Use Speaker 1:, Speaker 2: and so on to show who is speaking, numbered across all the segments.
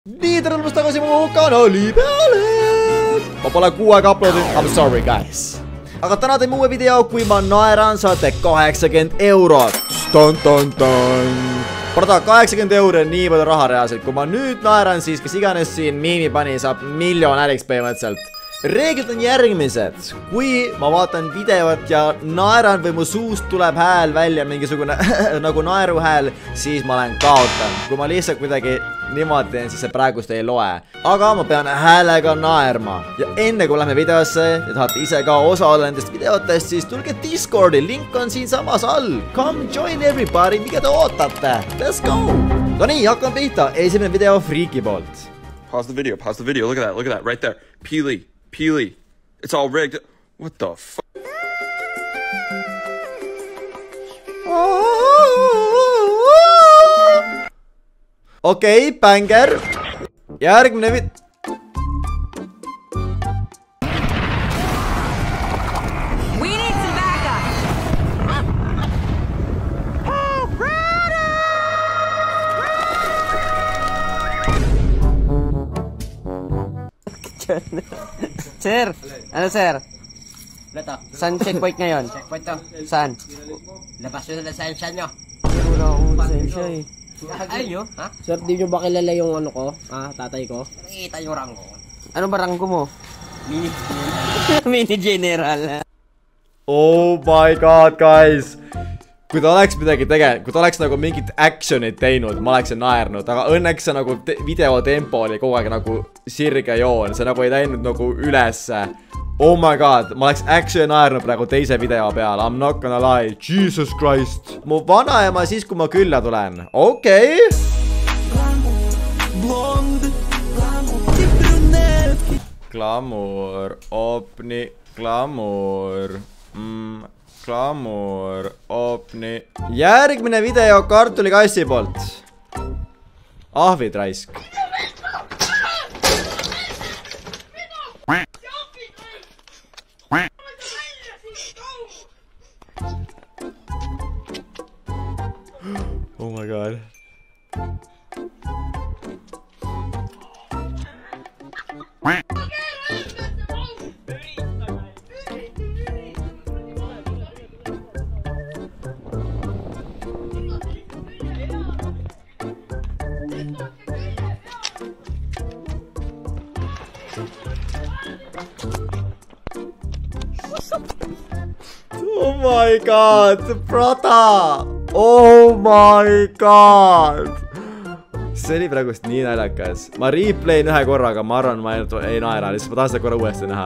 Speaker 1: Nii, tere tulemast tagasi mu kanali peale! Ma pole kuu aega uploadinud, I'm sorry guys. Aga täna teeme uue video, kui ma naeran, saate 80 eurot. Parda 80 euro on nii palju raha reaalselt. Kui ma nüüd naeran, siis kes iganes siin miimi pani, saab miljonäriks põhimõtteliselt. Reeglid on järgmised. Kui ma vaatan videot ja naeran või mu suust tuleb hääl välja mingisugune nagu naeru hääl, siis ma olen kaotan. Kui ma lihtsalt kuidagi niimoodi teen, siis see praegust ei loe. Aga ma pean häälega naerma. Ja enne kui lähme videosse ja tahate ise ka osa olla nendest videotest, siis tulge Discordi. Link on siin samas all. Come join everybody, mikä te ootate. Let's go! No nii, hakkame pihta. Esimene video Freaky poolt.
Speaker 2: Pause the video. Look at that, right there. Peely. It's all rigged. What the fuck?
Speaker 1: Okei, banger. Järgmine
Speaker 3: We need some backup.
Speaker 4: Sir, ano sir?
Speaker 5: Lato.
Speaker 4: Saan checkpoint ngayon?
Speaker 5: Checkpoint to.
Speaker 4: Saan?
Speaker 5: Labas nyo na lisensya nyo.
Speaker 4: Wala akong lisensya eh.
Speaker 5: Ay nyo, ha?
Speaker 4: Sir, di nyo ba kilala yung ano ko? Tatay ko?
Speaker 5: Nakikita yung rango.
Speaker 4: Ano ba ranggo mo?
Speaker 5: Mini.
Speaker 4: Mini general.
Speaker 1: Oh my god, guys. Kui ta oleks midagi tegelenud, kui ta oleks nagu mingit actionit teinud, ma oleksin naernud, aga õnneks see nagu video tempo oli kogu aeg nagu sirge joon, see nagu ei läinud nagu ülesse. Oh my god, ma oleks action naernud praegu teise video peale, I'm not gonna lie, Jesus Christ. Mu vanaema siis, kui ma külla tulen, okei. Glamour, opni, glamour, glamour, opni. Järgmine video kartulikassi poolt. Ahvid raisk. Oh my god. Oh my god, brother! Oh my god! See oli praegust nii naljakas. Ma replayin ühe korraga, ma arvan, ma ei naera, lihtsalt ma tahan seda korra uuesti näha.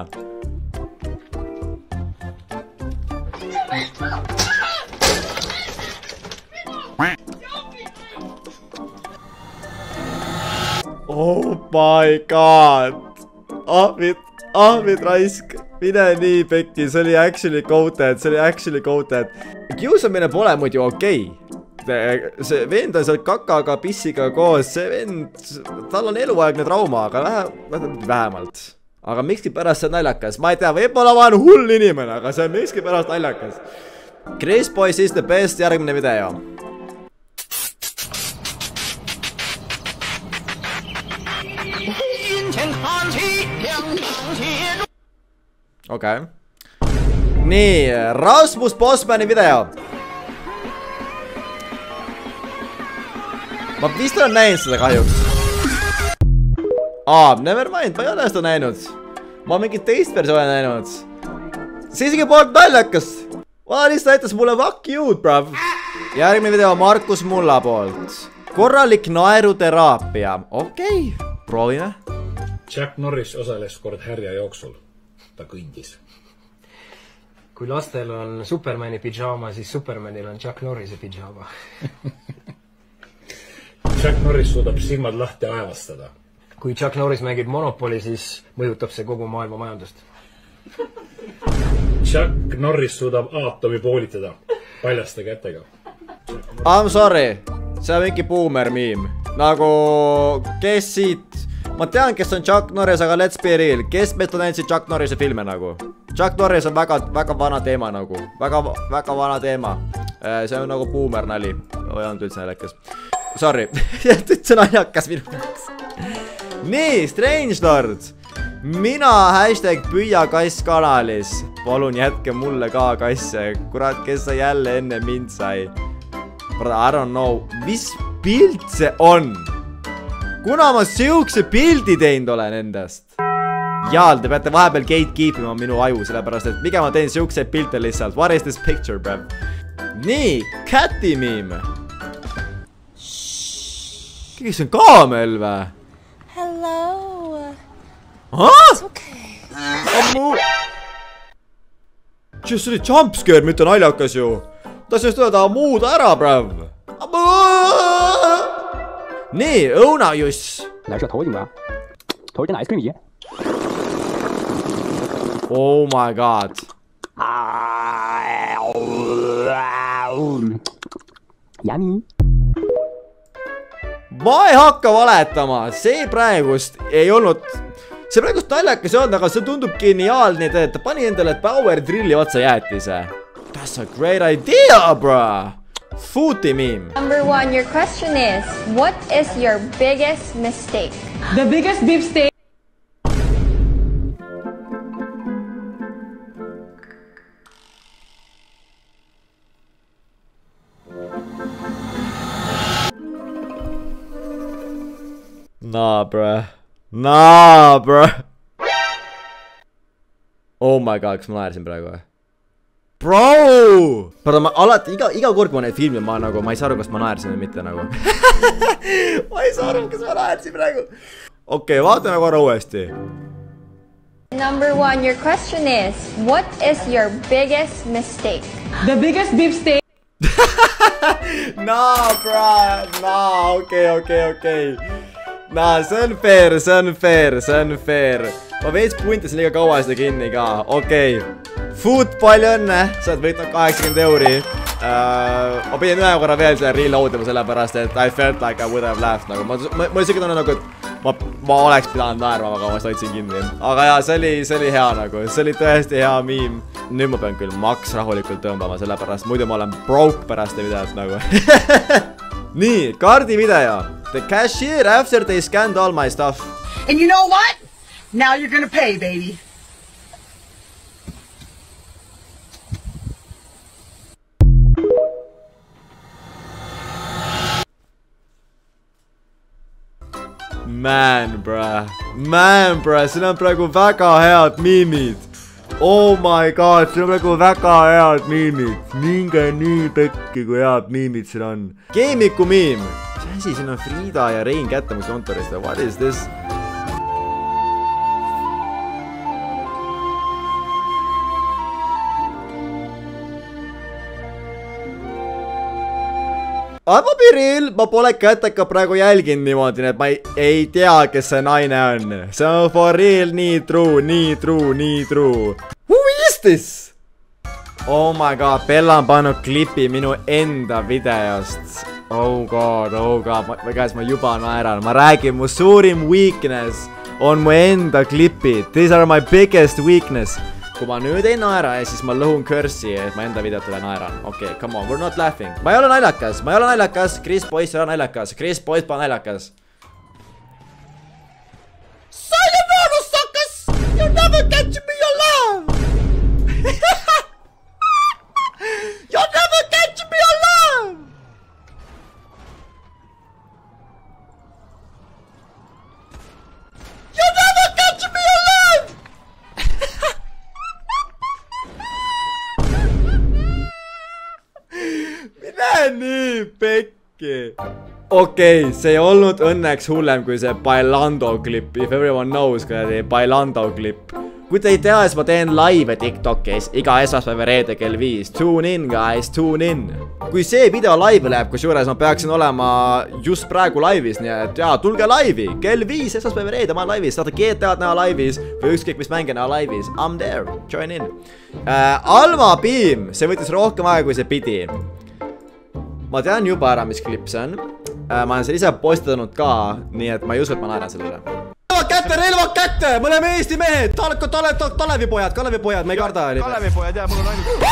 Speaker 1: Oh my god! Ahvid raisk! Mine nii pekki, see oli actually goated, Kiusamine pole muidu okei. See vend on seal kakaga, pissiga koos, see vend, tal on eluaegne trauma, aga vähemalt. Aga mikski pärast see on naljakas, ma ei tea, võib-olla ma olen hull inimene, aga see on mikski pärast naljakas. Chris Boys is the best, järgmine video. Okei. Nii, Rasmus Bosmani video. Ma vist olen näinud seda kahjuks. Never mind, ma ei ole seda näinud. Ma mingit teist versiooni näinud. See isegi polnud naljakas. Ma lihtsalt näitas mulle fuck you, bruv. Järgmine video Markus Mulla poolt. Korralik naeruteraapia. Okei, proovime.
Speaker 6: Chuck Norris osales kord härja jooksul. Ta kõndis.
Speaker 7: Kui lastel on Supermani pidžaama, siis Supermanil on Chuck Norrise pidžaama.
Speaker 6: Chuck Norris suudab silmad lahti aevastada.
Speaker 7: Kui Chuck Norris mängib Monopoli, siis mõjutab see kogu maailma majandust.
Speaker 6: Chuck Norris suudab aatomi poolitada paljaste kätega.
Speaker 1: I'm sorry, see on mingi boomer meme. Nagu, kes siit... Ma tean, kes on Chuck Norris, aga let's be real. Kes meist on näinud siin Chuck Norrise filme nagu? Chuck Norris on väga vana teema nagu. Väga vana teema. See on nagu boomer nali. Ei olnud üldse naljakas. Sorry. Üldse naljakas minu jaoks. nii, Strangelord. Mina hashtag püüa kass kanalis. Palun jätke mulle ka kasse. Kurat, kes sa jälle enne mind sai? I don't know. Mis pilt see on? Kuna ma siukse pildi teinud olen endast? Jaal, te peate vahepeal gatekeepima minu aju, sellepärast et mikä ma teen siukseid pilte lihtsalt. What is this picture, bruv? Nii, Catty meme. Kes on kaamel või?
Speaker 8: Hello.
Speaker 1: It's
Speaker 8: okay.
Speaker 1: Ammu. Just oli jumpscare, mitte naljakas ju. Tahtsin just öelda muuda ära, bruv. Ammu. Nii, õunajuss.
Speaker 9: 来这头一个，头一个 ice cream 爷。
Speaker 1: Oh my god.
Speaker 9: Yummy.
Speaker 1: Ma ei hakka valetama, see praegust ei olnud, see praegust naljakas ei olnud, aga see tundub geniaalne, et ta pani endale power drilli otsa jäätise. That's a great idea, bro. Foodie meme.
Speaker 8: Number 1, your question is, what is your biggest mistake?
Speaker 3: The biggest beefsteak.
Speaker 1: Nah, bruh. Nah, bruh. Oh my god, kas ma naersin praegu või? Bro! Pardon, ma alati, iga kord kui ma neid filmi, ma ei saa aru, kas ma naersin või mitte nagu. Ma ei saa aru, kas ma naersin praegu. Okei, vaatame korra uuesti.
Speaker 8: Number 1, your question is, what is your biggest mistake?
Speaker 3: The biggest beefsteak.
Speaker 1: Nah, bro. Nah, okei. Nah, see on fair. Ma veits puntasin liiga kaua seda kinni ka. Okei. Food, palju õnne. Sa oled võitnud 80 euri. Ma pidin ühe korra veel selle reload ima sellepärast, et I felt like I would have laughed. Ma isegi tunnen nagu, et ma oleks pidanud naerma, aga ma hoidsin kinni. Aga jaa, see oli hea nagu. See oli tõesti hea meme. Nüüd ma pean küll maks rahulikult tõmbama, sellepärast muidu ma olen broke pärast videot nagu. Nii, kaardi video. The cashier after they scanned all my stuff.
Speaker 10: And you know what? Now you're gonna pay, baby.
Speaker 1: Man, bruh. Siin on praegu väga head miimid. Oh my god, siin on praegu väga head miimid. Minge nii pekki, kui head miimid siin on. Keemiku miim. Mis asi, siin on Frida ja Rein Kättemus kontorist. What is this? Ma Piril, ma pole Käteka praegu jälginud niimoodi, et ma ei tea, kes see naine on. See on for real nii true. Who is this? Oh my god, Bella on pannud klipi minu enda videost. Oh god, ma juba naeran. Ma räägin, mu suurim weakness on mu enda klipid. These are my biggest weakness. Kui ma nüüd ei naera, siis ma lõhun curse'i, et ma enda videotele naeran. Okei, come on, we're not laughing. Ma ei ole naljakas. Chris Boys ei ole naljakas. Chris Boys pa naljakas. Sayonara, suckers! You'll never catch me alive! You'll never catch me alive! You'll never catch me alive! Mine nii pekki. Okei, see ei olnud õnneks hullem kui see Bailando klipp. If everyone knows, kui see Bailando klipp. Kui te ei tea, siis ma teen live TikTokis iga esmaspäev ja reede kell 5. Tune in, guys, tune in. Kui see video live läheb, kusjuures ma peaksin olema just praegu laivis, nii et jaa, tulge laivi. Kell 5 esmaspäev ja reede ma olen laivis. Saate GTA-d näha laivis või ükskõik mis mänge näha laivis. I'm there, join in. Alma Beam, see võttis rohkem aega, kui see pidi. Ma tean juba ära, mis klipp see on. Ma olen selle ise postanud ka, nii et ma ei usu, et ma naeran sellele. Relvad kätte! Me oleme Eesti mehed! Kalevipojad, me ei karda.
Speaker 5: Kalevipojad, jaa, mul on ainult.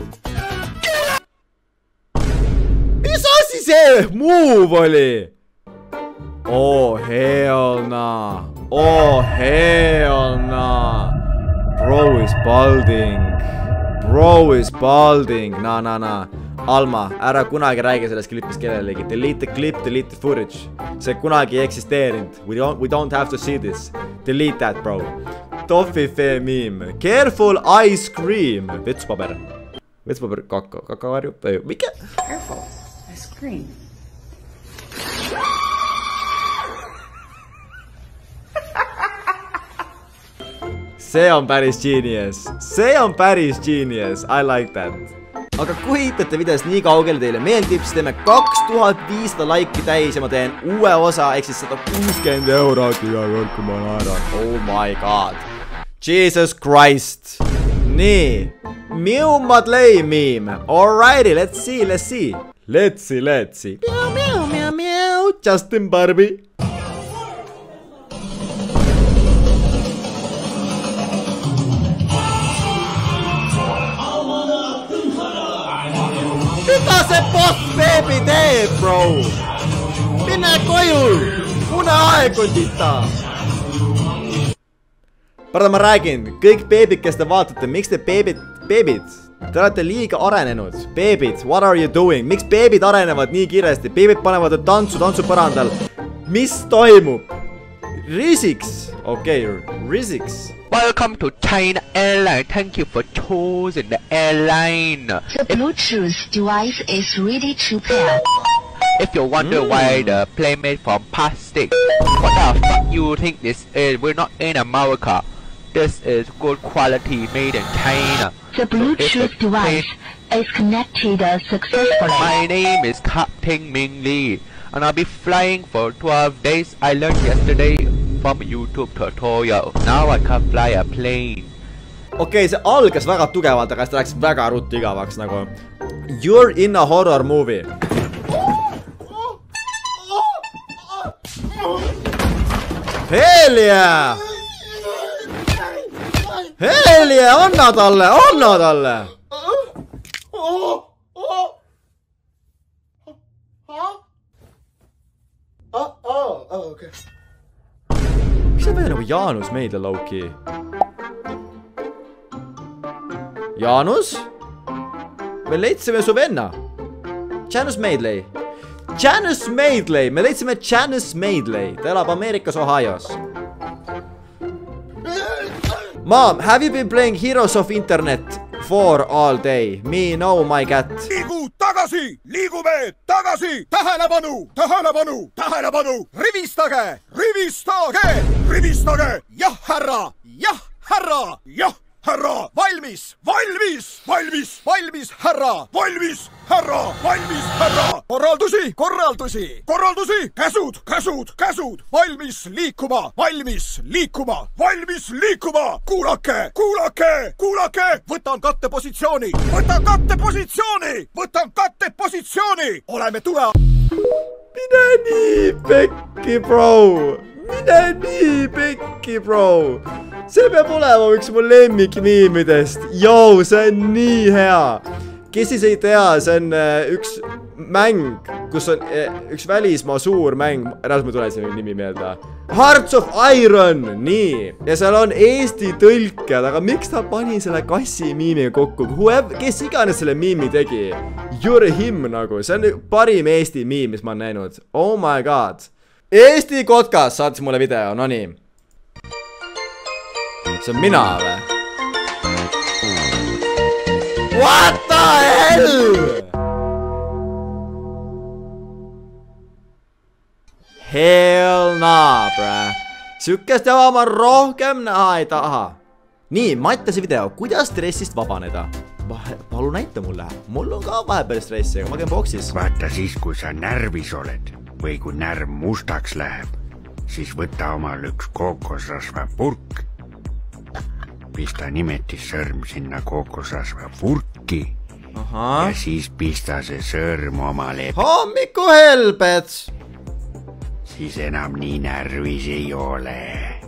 Speaker 1: Mis asi see move oli? Oh hell nah. Oh hell nah. Bro is balding. Bro is balding. Nah. Alma, ära kunagi räägi sellest klipist kellelegi. Delete the clip, delete the footage. See kunagi ei eksisteerinud. We don't have to see this. Delete that, bro. Toffifee meme. Careful ice cream. Vetspaber. Vetspaber kakavarju. Mikä?
Speaker 10: Careful. Ice cream.
Speaker 1: See on päris genius. See on päris genius. I like that. Aga kui hiitate videost nii kaugele teile meeldib, siis teeme 2500 laiki täis ja ma teen uue osa, ehk siis 160 eurot iga kord, kui ma naeran. Oh my god. Jesus Christ. Nii. Mew Madley meme. Alrighty, let's see. Let's see. Meow. Justin Barbie. Mitä se boss baby teeb, bro? Mine koju! Mune aeg on tita! Parda ma räägin, kõik beebid, kes te vaatate, miks te beebid? Te olete liiga arenenud. Beebid, what are you doing? Miks beebid arenevad nii kiiresti? Beebid panevad tantsu põrandal. Mis toimub? Risiks. Okei, Risiks.
Speaker 11: Welcome to China Airline. Thank you for choosing the airline.
Speaker 12: The Bluetooth device is ready to pair.
Speaker 11: If you wonder why the plane made from plastic, what the fuck you think this is? We're not in America. This is good quality made in China.
Speaker 12: The Bluetooth device is connected successfully.
Speaker 11: My name is Captain Ming Lee, and I'll be flying for 12 days. I learned yesterday from YouTube tutorial. Now I can fly a plane.
Speaker 1: Okei, see algas väga tugevalt, aga see läks väga ruttu igavaks nagu. You're in a horror movie. Hell yeah! Hell yeah! Anna talle!
Speaker 10: Okay.
Speaker 1: Miks see või nagu Jaanus meile lauki? Jaanus? Me leidsime su venna. Janus Madeley. Me leidsime Janus Madeley. Ta elab Ameerikas Ohios. Mom, have you been playing Heroes of Internet 4 all day? Me, no, my cat.
Speaker 13: Liigume tagasi! Tähelepanu! Rivistage! Jah, härra! Valmis, härra! Korraldusi! Käsud! Valmis liikuma! Kuulake! Võtan kattepositsiooni! Oleme tule!
Speaker 1: Mine nii pekki, bro! See peab olema üks mu lemmikmiimidest. Jou, see on nii hea. Kes siis ei tea, see on üks mäng, kus on üks välismaa suur mäng. Ära ma tule see nimi meelde. Hearts of Iron, nii. Ja seal on Eesti tõlkjad, aga miks ta pani selle kassi miimiga kokku? Kes iganes selle miimi tegi? You're him nagu. See on parim Eesti miim, mis ma olen näinud. Oh my god. Eesti Kotkas saatis mulle video, no nii. See on mina või? What the hell? Hell nah, bruh. Sükest java ma rohkem näha ei taha. Nii, Mattiase video. Kuidas stressist vabaneda? Palu näita mulle. Mul on ka vahepeal stressi, aga ma käin boksis.
Speaker 14: Vaata siis, kui sa närvis oled või kui närv mustaks läheb, siis võta omal üks kookosrasva purk. Pista nimetissõrm sinna kookosrasva purki. Ja siis pista see sõrm oma leppe.
Speaker 1: Hommiku helbets!
Speaker 14: Siis enam nii närvis ei ole.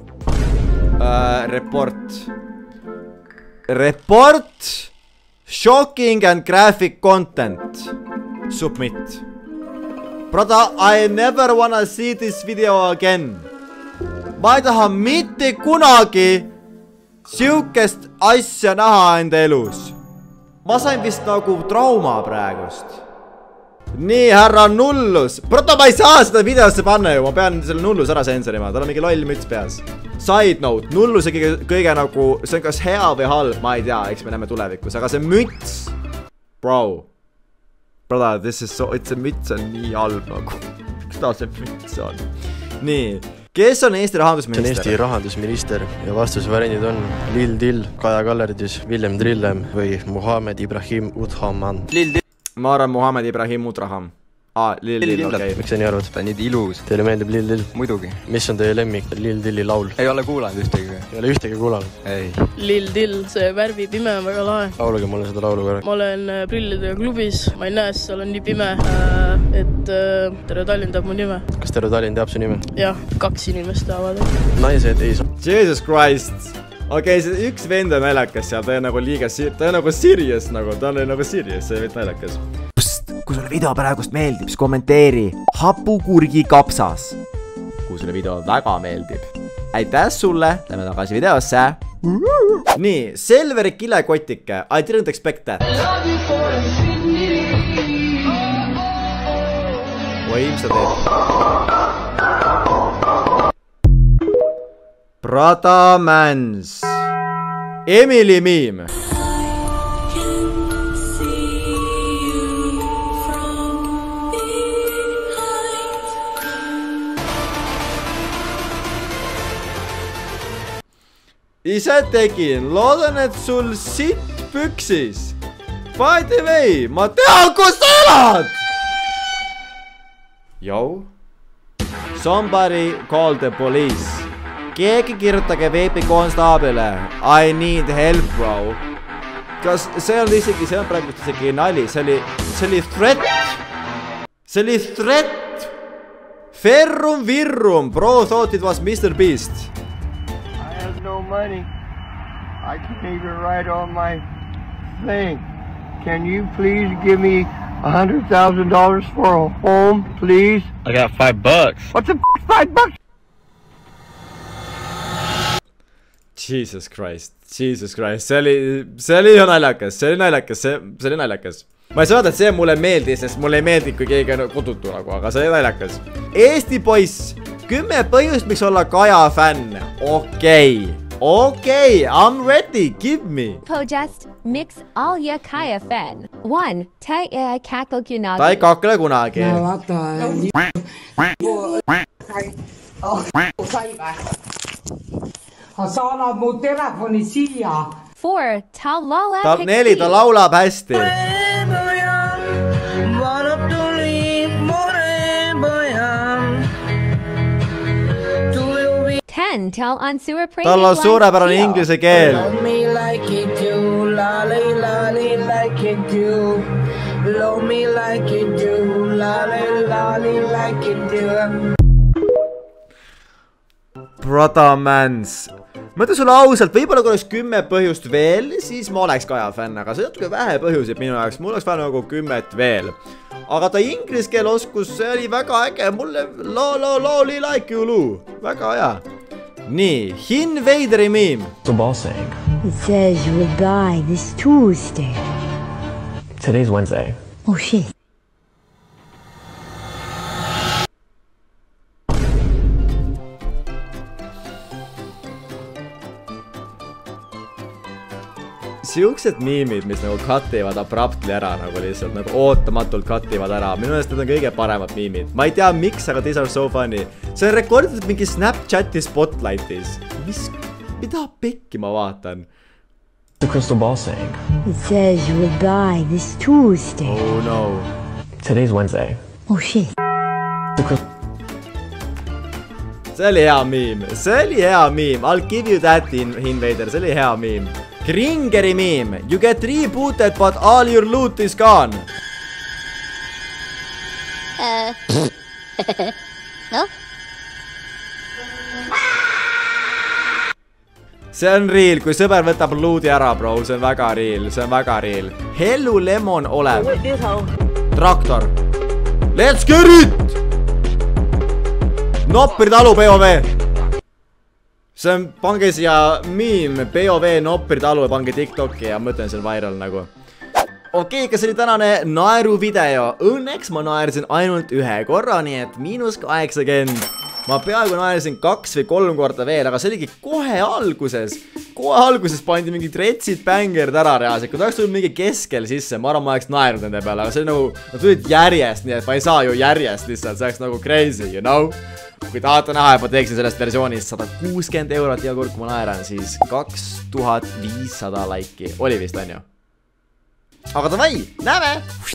Speaker 1: Report. Shocking and graphic content. Submit. Brother, I never wanna see this video again. Ma ei taha mitte kunagi siukest asja näha enda elus. Ma sain vist nagu trauma praegust. Nii, härra Nullus. Brother, ma ei saa seda videosse panna ju. Ma pean selle Nullus ära sensorima. Tal on mingi loll müts peas. Side note. Nulluse kõige nagu, see on kas hea või halb. Ma ei tea, eks me näeme tulevikus. Aga see müts. Bro. Brother, this is so, see müts on nii halb nagu. Miks ta see müts on? Nii. Kes on Eesti rahandusminister?
Speaker 15: See on Eesti rahandusminister ja vastusvariandid on Lil Dill, Kaja Kallardis, Villem Trillem või Muhamed Ibrahim Uthaman.
Speaker 1: Ma arvan Muhamed Ibrahim Utraham. Lil Dill, okei.
Speaker 15: Miks sa nii arvad?
Speaker 16: Ta on nii ilus.
Speaker 15: Teile meeldib Lil Dill?
Speaker 16: Muidugi.
Speaker 15: Mis on teie lemmik Lil Dilli laul?
Speaker 16: Ei ole kuulanud ühtegi.
Speaker 15: Ei ole ühtegi kuulanud?
Speaker 16: Ei.
Speaker 17: Lil Dill, see värvi pime on väga lahe.
Speaker 15: Lauluge mulle seda laulu korra.
Speaker 17: Ma olen prillidega klubis, ma ei näe, seal on nii pime, et terve Tallinn teab mu nime.
Speaker 15: Kas terve Tallinn teab su nime?
Speaker 17: Jah, 2 inimest teavad.
Speaker 15: Naised ei saa.
Speaker 1: Jesus Christ. Okei, see üks vend on naljakas seal, ta on nagu liiga ta on nagu serious nagu, ta on nagu serious, see vend naljakas. Kui sulle video praegust meeldib, siis kommenteeri hapukurgi kapsas. Kui sulle video väga meeldib. Aitäh sulle, lähme tagasi videosse. Nii, Selveri kilekotike. I didn't expect that. Oi, mis sa teed? Prada Mans. Emily Meme. Ise tegin, loodan, et sul sitt püksis. By the way, ma tean, kus sa elad! Yo. Somebody call the police. Keegi kirjutage veebikonstaabile. I need help, bro. Kas see on isegi, see on praegu isegi nali. See oli threat. See oli threat. Ferrum virrum. Bro thought it was Mr. Beast.
Speaker 18: No money. I can't even write on my thing. Can you please give me $100,000 for a home, please?
Speaker 19: I got $5.
Speaker 18: What's the $5?
Speaker 1: Jesus Christ. See oli naljakas, see oli naljakas. Ma ei saa öelda, et see mulle meeldis, sest mulle ei meeldi, kui keegi on kodutu nagu, aga see oli naljakas. Eesti poiss, 10 põhjust, miks olla Kaja fänn. Okei, I'm ready, give me.
Speaker 20: Pojust, mix all your Kaja fan. 1. Tai ei kakle kunagi.
Speaker 1: Ta ei kakle kunagi.
Speaker 10: Sa annad mu telefoni siia.
Speaker 20: 4. Ta laulab
Speaker 1: 4. Ta laulab hästi.
Speaker 20: 10. Tal on
Speaker 1: tal on suurepärane inglise keel. Prada Mans. Ma ütlen sulle ausalt, võib-olla kui oleks 10 põhjust veel, siis ma oleks Kaja fänn, aga see on natuke vähe põhjuseid minu jaoks, mul oleks vaja nagu 10 veel. Aga ta inglise keel oskus, see oli väga äge, mulle loli like you Lou, väga hea. Nii, Hin Veideri meme.
Speaker 21: What's the ball saying?
Speaker 12: It says you will die this Tuesday.
Speaker 21: Today's Wednesday.
Speaker 12: Oh shit.
Speaker 1: Siuksed miimid, mis nagu cutivad abruptly ära nagu lihtsalt nagu ootamatult cutivad ära. Minu meelest need on kõige paremad miimid. Ma ei tea miks, aga these are so funny. See on rekorditud mingi Snapchati spotlightis. Mida pekki ma vaatan?
Speaker 21: What's the crystal ball saying?
Speaker 12: It says you will die this Tuesday.
Speaker 1: Oh no.
Speaker 21: Today's Wednesday.
Speaker 12: Oh shit.
Speaker 1: See oli hea meme. See oli hea meme. I'll give you that, Hin Veider. See oli hea meme. Kringeri meme. You get rebooted, but all your loot is gone.
Speaker 20: No?
Speaker 1: See on real, kui sõber võtab looti ära, bro. See on väga real. See on väga real. Hellu Lemon olev. Traktor. Let's get it! Noppri talu POV. See on, pange siia meme POV Noppri talu ja pange TikToki ja mõtlen seal viral nagu. Okei, kas oli tänane naeru video? Õnneks ma naersin ainult ühe korra, nii et -80. Ma peaaegu naersin 2 või 3 korda veel, aga see oligi kohe alguses. Kohe alguses pandi mingid retsid bängerid ära reaalselt. Kui ta oleks tulnud mingi keskel sisse, ma arvan, ma oleks naernud nende peale, aga see oli nagu, nad tulid järjest, nii et ma ei saa ju järjest lihtsalt, see oleks nagu crazy, you know? Kui tahate näha, et ma teeksin sellest versioonist 160 eurot iga kord, kui ma naeran, siis 2500 laiki. Oli vist, on ju? Aga davai, näeme!